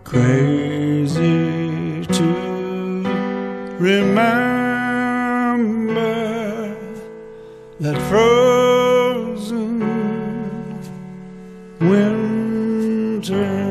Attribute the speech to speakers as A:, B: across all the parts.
A: Crazy to remember that frozen winter,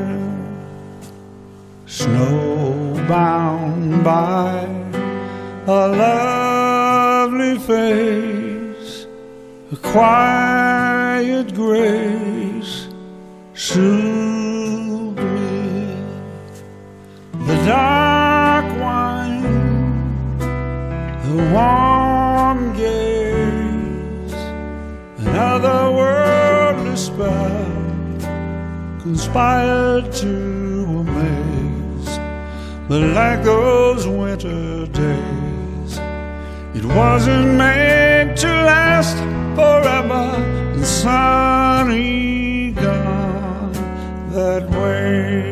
A: snowbound by a lovely face, a quiet grace soothed me. The dark wine, the warm gaze, and otherworldly spell conspired to amaze. But like those winter days, it wasn't made to last forever, and sunny gone that way.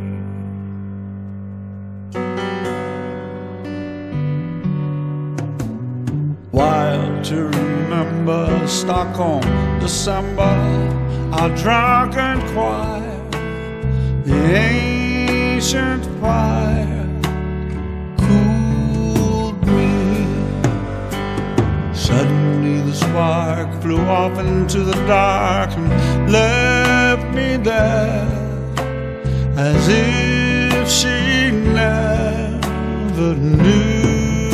A: Wild to remember Stockholm, December, our drunken choir, the ancient fire cooled me. Suddenly the spark flew off into the dark and left me there, as if she never knew.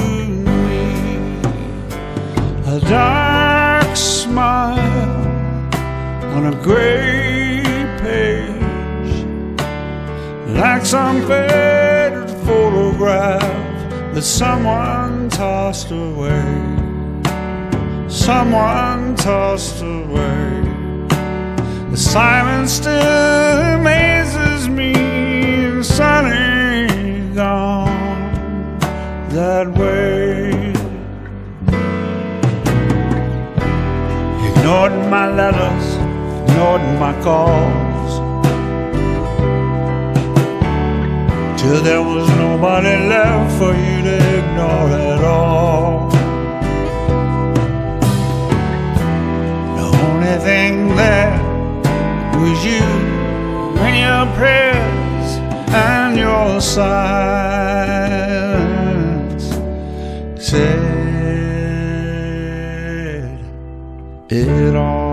A: A dark smile on a gray page, like some faded photograph that someone tossed away. Someone tossed away. The silence still amazes me, sunny gone that way. Ignored my letters, ignored my calls, till there was nobody left for you to ignore at all. The only thing there was you and your prayers and your silence said it all.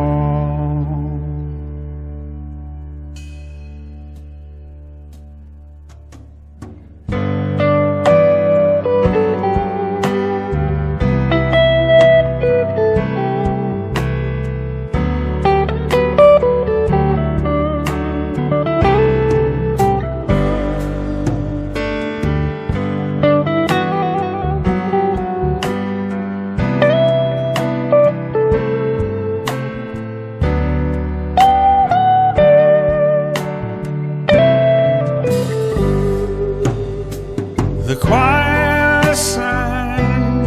A: The choir sang,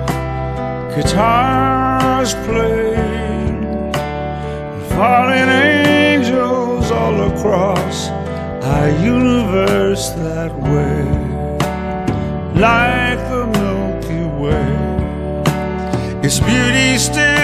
A: guitars played, and falling angels all across our universe that way, like the Milky Way. Its beauty still